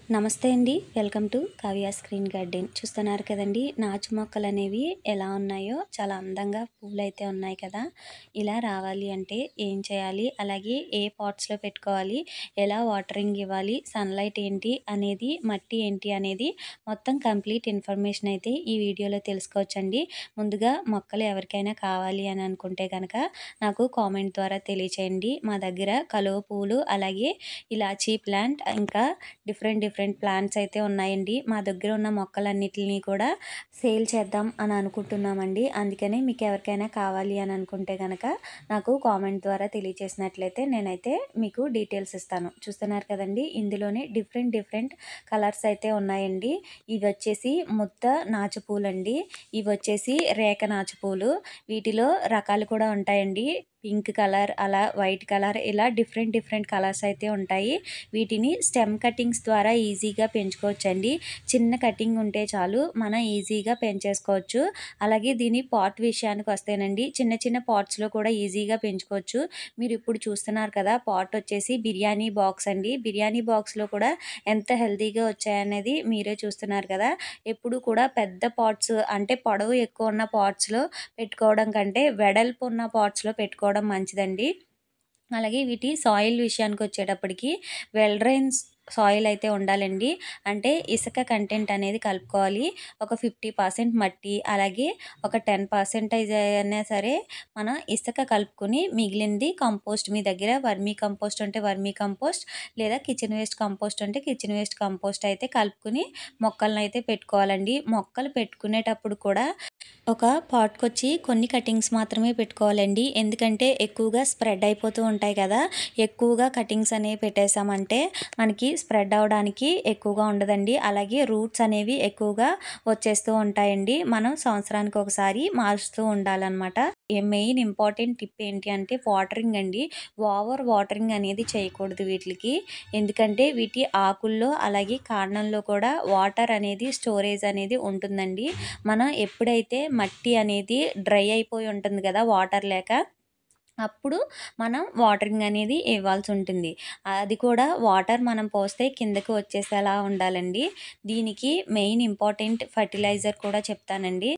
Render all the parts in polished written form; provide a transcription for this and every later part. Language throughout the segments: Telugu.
నమస్తే అండి. Welcome to Kavya screen garden. చూస్తున్నారు కదండీ! నాచు మొక్కలనేవి ఎలా ఉన్నాయో చాలా అందంగా పువ్వులైతే ఉన్నాయి కదా! ఇలా రావాలి అంటే ఏం చేయాలి? అలాగే ఏ పాట్స్‌లో పెట్టుకోవాలి? ఎలా వాటరింగ్ ఇవ్వాలి? సన్‌లైట్ ఏంటి అనేది, మట్టి ఏంటి అనేది మొత్తం కంప్లీట్ ఇన్ఫర్మేషన్ అయితే ఈ వీడియోలో తెలుసుకోవచ్చండి. ముందుగా మొక్కలు ఎవరికైనా కావాలి అని అనుకుంటే గనక నాకు కామెంట్ ద్వారా తెలియచేయండి. మా దగ్గర కలువ పువ్వులు, అలాగే ఇలాచీ ప్లాంట్, ఇంకా డిఫరెంట్ ప్లాంట్స్ అయితే ఉన్నాయండి. మా దగ్గర ఉన్న మొక్కలన్నిటిని కూడా సేల్ చేద్దాం అని అనుకుంటున్నామండి. అందుకని మీకు ఎవరికైనా కావాలి అని అనుకుంటే గనక నాకు కామెంట్ ద్వారా తెలియచేసినట్లయితే నేనైతే మీకు డీటెయిల్స్ ఇస్తాను. చూస్తున్నారు కదండి, ఇందులోనే డిఫరెంట్ కలర్స్ అయితే ఉన్నాయండి. ఇవి వచ్చేసి ముద్ద నాచుపూలండి. ఇవి వచ్చేసి రేఖ నాచుపూలు. వీటిలో రకాలు కూడా ఉంటాయండి. పింక్ కలర్, అలా వైట్ కలర్, ఇలా డిఫరెంట్ కలర్స్ అయితే ఉంటాయి. వీటిని స్టెమ్ కటింగ్స్ ద్వారా ఈజీగా పెంచుకోవచ్చండి. చిన్న కటింగ్ ఉంటే చాలు, మనం ఈజీగా పెంచేసుకోవచ్చు. అలాగే దీని పాట్ విషయానికి వస్తేనండి, చిన్న పాట్స్‌లో కూడా ఈజీగా పెంచుకోవచ్చు. మీరు ఇప్పుడు చూస్తున్నారు కదా, పాట్ వచ్చేసి బిర్యానీ బాక్స్ అండి. బిర్యానీ బాక్స్‌లో కూడా ఎంత హెల్తీగా వచ్చాయనేది మీరే చూస్తున్నారు కదా! ఎప్పుడు కూడా పెద్ద పాట్స్ అంటే పొడవు ఎక్కువ ఉన్న పాట్స్‌లో పెట్టుకోవడం కంటే వెడల్పు ఉన్న పాట్స్‌లో పెట్టుకోవడం మంచిదండి. అలాగే వీటి సాయిల్ విషయానికొచ్చేటప్పటికి వెల్ డ్రైన్స్ సాయిల్ అయితే ఉండాలండి. అంటే ఇసుక కంటెంట్ అనేది కలుపుకోవాలి. ఒక 50% మట్టి, అలాగే ఒక 10% అయినా సరే మనం ఇసుక కలుపుకొని మిగిలింది కంపోస్ట్, మీ దగ్గర వర్మీ కంపోస్ట్ ఉంటే వర్మీ కంపోస్ట్, లేదా కిచెన్ వేస్ట్ కంపోస్ట్ ఉంటే కిచెన్ వేస్ట్ కంపోస్ట్ అయితే కలుపుకొని మొక్కలనైతే పెట్టుకోవాలండి. మొక్కలు పెట్టుకునేటప్పుడు కూడా ఒక పాట్‌కొచ్చి కొన్ని కటింగ్స్ మాత్రమే పెట్టుకోవాలండి. ఎందుకంటే ఎక్కువగా స్ప్రెడ్ అయిపోతూ ఉంటాయి కదా! ఎక్కువగా కటింగ్స్ అనేవి పెట్టేసామంటే మనకి స్ప్రెడ్ అవ్వడానికి ఎక్కువగా ఉండదండి. అలాగే రూట్స్ అనేవి ఎక్కువగా వచ్చేస్తూ ఉంటాయండి. మనం సంవత్సరానికి ఒకసారి మారుస్తూ ఉండాలనమాట. మెయిన్ ఇంపార్టెంట్ టిప్ ఏంటి అంటే వాటరింగ్ అండి. ఓవర్ వాటరింగ్ అనేది చేయకూడదు వీటిలికి. ఎందుకంటే వీటి ఆకుల్లో, అలాగే కాండంలో కూడా వాటర్ అనేది స్టోరేజ్ అనేది ఉంటుందండి. మనం ఎప్పుడైతే మట్టి అనేది డ్రై అయిపోయి ఉంటుంది కదా వాటర్ లేక, అప్పుడు మనం వాటరింగ్ అనేది ఇవ్వాల్సి ఉంటుంది. అది కూడా వాటర్ మనం పోస్తే కిందకి వచ్చేసేలా ఉండాలండి. దీనికి మెయిన్ ఇంపార్టెంట్ ఫర్టిలైజర్ కూడా చెప్తానండి.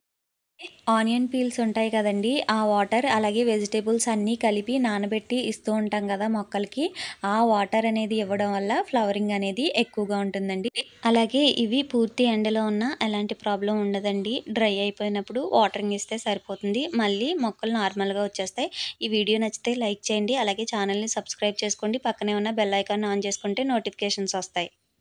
ఆనియన్ పీల్స్ ఉంటాయి కదండీ! ఆ వాటర్, అలాగే వెజిటబుల్స్ అన్నీ కలిపి నానబెట్టి ఇస్తూ ఉంటాం కదా మొక్కలకి. ఆ వాటర్ అనేది ఇవ్వడం వల్ల ఫ్లవరింగ్ అనేది ఎక్కువగా ఉంటుందండి. అలాగే ఇవి పూర్తి ఎండలో ఉన్నా ఎలాంటి ప్రాబ్లమ్ ఉండదండి. డ్రై అయిపోయినప్పుడు వాటరింగ్ ఇస్తే సరిపోతుంది. మళ్ళీ మొక్కలు నార్మల్‌గా వచ్చేస్తాయి. ఈ వీడియో నచ్చితే లైక్ చేయండి. అలాగే ఛానల్‌ని సబ్స్క్రైబ్ చేసుకోండి. పక్కనే ఉన్న బెల్ ఐకాన్ ఆన్ చేసుకుంటే నోటిఫికేషన్స్ వస్తాయి.